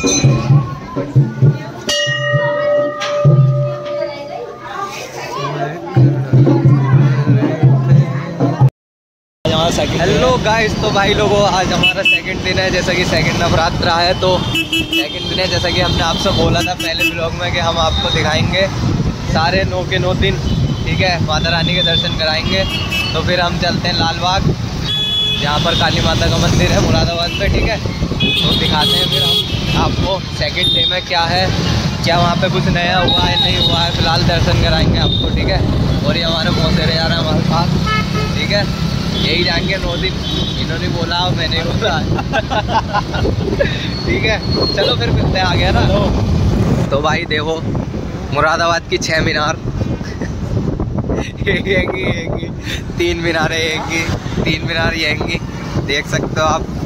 Hello guys, तो भाई लोगों आज हमारा सेकंड दिन है। जैसा कि सेकंड नवरात्र है तो सेकंड दिन है। जैसा कि हमने आपसे बोला था पहले ब्लॉग में कि हम आपको दिखाएंगे सारे 9 के 9 दिन, ठीक है, माता रानी के दर्शन कराएंगे। तो फिर हम चलते हैं लाल बाग, जहाँ पर काली माता का मंदिर है मुरादाबाद पे, ठीक है। तो दिखाते हैं फिर हम आपको सेकंड डे में क्या है, क्या वहाँ पे कुछ नया हुआ है नहीं हुआ है। फिलहाल दर्शन कराएंगे आपको, ठीक है। और ये हमारे मौसेरे जा रहे हैं हमारे साथ, ठीक है। यही जाएंगे 9 दिन, इन्होंने बोला और मैंने बोला ठीक है। चलो फिर मिलते हैं, आ गया ना। तो भाई देखो मुरादाबाद की 6 मीनार एक ही 3 मीनारें एक ही 3 मीनार येंगी, देख सकते हो आप।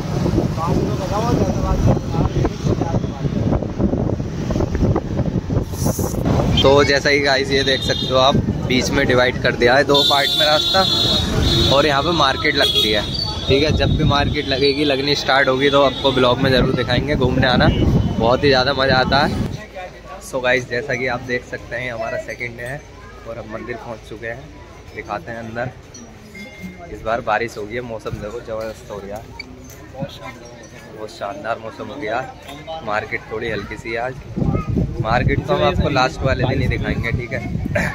तो जैसा ही गाइस ये देख सकते हो आप, बीच में डिवाइड कर दिया है 2 पार्ट में रास्ता। और यहाँ पे मार्केट लगती है, ठीक है। जब भी मार्केट लगनी स्टार्ट होगी तो आपको ब्लॉग में ज़रूर दिखाएंगे। घूमने आना, बहुत ही ज़्यादा मज़ा आता है। सो गाइस जैसा कि आप देख सकते हैं हमारा सेकंड डे है और हम मंदिर पहुँच चुके हैं। दिखाते हैं अंदर। इस बार बारिश हो गई है, मौसम देखो ज़बरदस्त हो गया, बहुत शानदार मौसम हो गया। मार्केट थोड़ी हल्की सी है आज। मार्केट तो हम आपको लास्ट वाले दिन ही दिखाएंगे, ठीक है।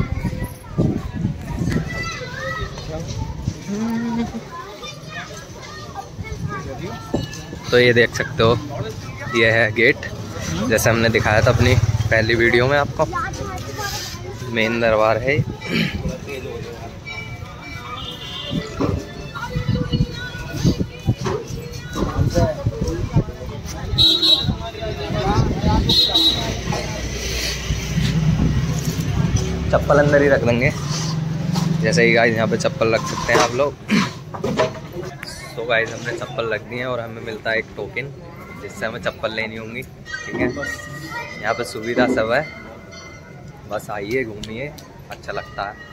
तो ये देख सकते हो, ये है गेट, जैसे हमने दिखाया था अपनी पहली वीडियो में आपको। मेन दरबार है। चप्पल अंदर ही रख देंगे, जैसे ही गाइस यहाँ पे चप्पल रख सकते हैं आप लोग। तो गाइस हमने चप्पल रख दी है और हमें मिलता है एक टोकन, जिससे हमें चप्पल लेनी होंगी, ठीक है। यहाँ पे सुविधा सब है, बस आइए घूमिए, अच्छा लगता है।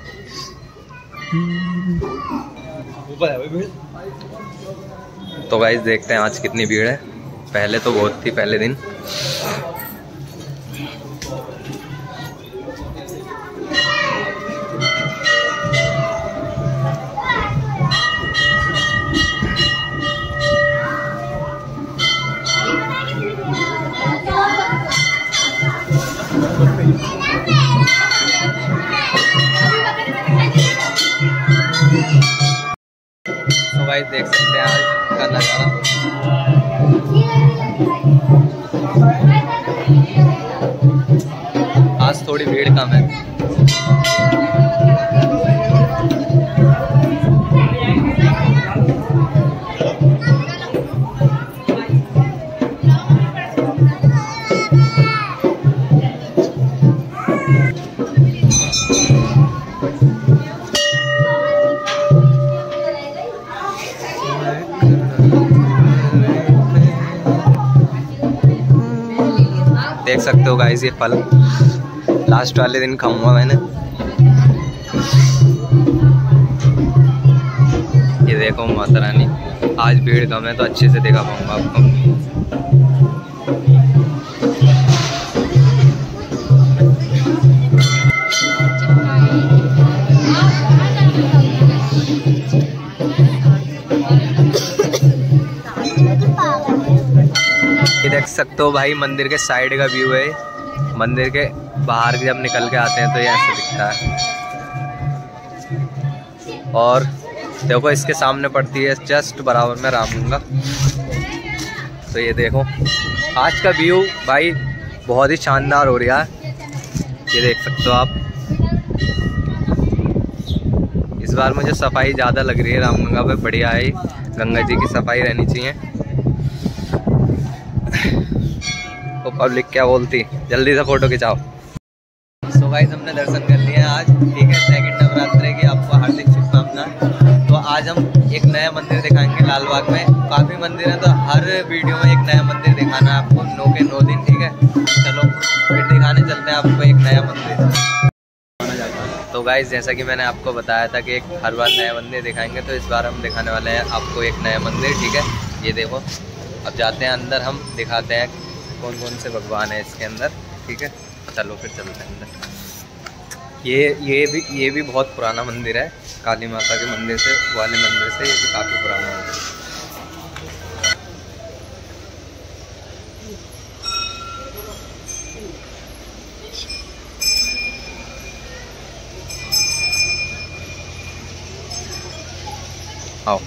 तो गाइस देखते हैं आज कितनी भीड़ है। पहले तो बहुत थी पहले दिन। तो गाइस देख सकते हैं आज का नज़ारा। आज थोड़ी भीड़ कम है। देख सकते हो गाइस ये फल लास्ट वाले दिन खाऊंगा मैंने। ये देखो माता रानी, आज भीड़ कम है तो अच्छे से दिखा पाऊंगा आपको। ये देख सकते हो भाई मंदिर के साइड का व्यू है। मंदिर के बाहर जब निकल के आते हैं तो ये ऐसे दिखता है। और देखो इसके सामने पड़ती है जस्ट बराबर में रामगंगा। तो ये देखो आज का व्यू भाई बहुत ही शानदार हो रहा है, ये देख सकते हो आप। इस बार मुझे सफाई ज़्यादा लग रही है रामगंगा पे, बढ़िया है। गंगा जी की सफाई रहनी चाहिए। तो पब्लिक क्या बोलती, जल्दी से फोटो खिंचाओ। सो गाइस हमने दर्शन कर लिए आज, ठीक है। सेकंड नवरात्रि की आपको हार्दिक शुभकामनाएं। तो आज हम एक नया मंदिर दिखाएंगे लाल बाग में। काफ़ी मंदिर हैं तो हर वीडियो में एक नया मंदिर दिखाना है आपको, 9 के 9 दिन, ठीक है। चलो फिर दिखाने चलते हैं आपको एक नया मंदिर। तो गाइस जैसा कि मैंने आपको बताया था कि एक हर बार नया मंदिर दिखाएंगे, तो इस बार हम दिखाने वाले हैं आपको एक नया मंदिर, ठीक है। ये देखो अब जाते हैं अंदर, हम दिखाते हैं कौन कौन से भगवान है इसके अंदर। ठीक है, चलो फिर चलते हैं अंदर। ये भी बहुत पुराना मंदिर है, काली माता के मंदिर से वाले मंदिर से ये भी काफ़ी पुराना है। आओ।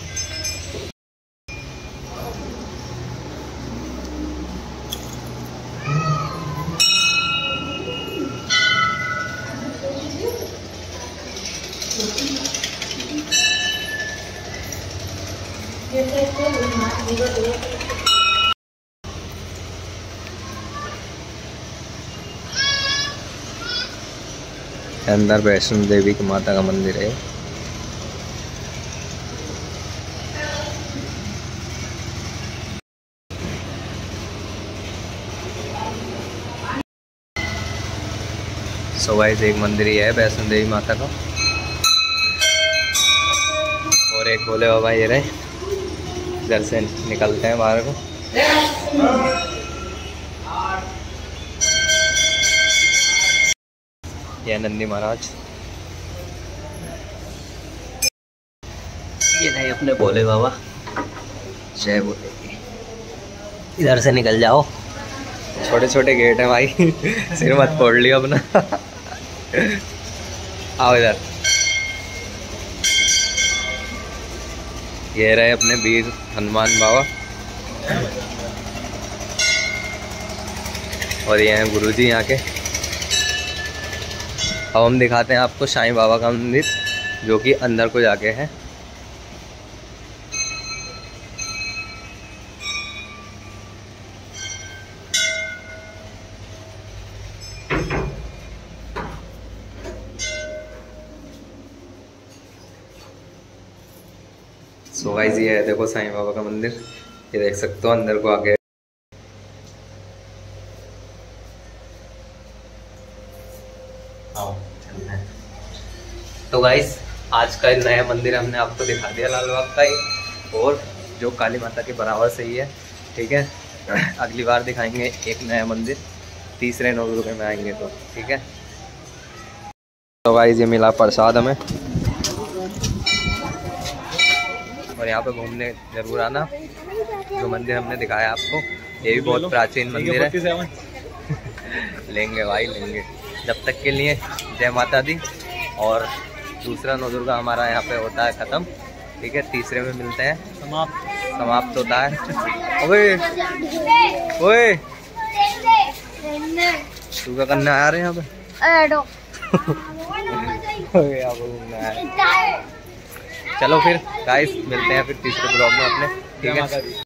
अंदर वैष्णो देवी की माता का मंदिर है। सो गाइस एक मंदिर ही है वैष्णो देवी माता का, और एक भोले बाबा ये रहे। इधर से निकलते हैं बाहर को। ये नंदी महाराज, ये नहीं अपने भोले बाबा, जय भोले। इधर से निकल जाओ, छोटे छोटे गेट है भाई सिर मत फोड़ लियो अपना आओ इधर। ये रहे अपने वीर हनुमान बाबा, और ये हैं गुरुजी यहाँ के। अब हम दिखाते हैं आपको साईं बाबा का मंदिर, जो कि अंदर को जाके है। सो गाइस ये है देखो साईं बाबा का मंदिर, ये देख सकते हो अंदर को आके। आओ चलते हैं। तो गाइस आज का नया मंदिर हमने आपको दिखा दिया लाल बाग का ही, और जो काली माता के बराबर से ही है। ठीक है, अगली बार दिखाएंगे एक नया मंदिर, तीसरे नवदुर्गा में आएंगे तो। ठीक है, तो गाइस ये मिला प्रसाद हमें, और यहाँ पे घूमने जरूर आना। जो मंदिर हमने दिखाया आपको, ये भी बहुत प्राचीन मंदिर है लेंगे भाई लेंगे। जब तक के लिए जय माता दी, और दूसरा नवदुर्गा हमारा यहाँ पे होता है ख़त्म। ठीक है, तीसरे में मिलते हैं, समाप्त होता है। ओए ओए तू क्या करने आया रहे यहाँ पे चलो फिर गाइस मिलते हैं फिर तीसरे ब्लॉग में अपने। ठीक है।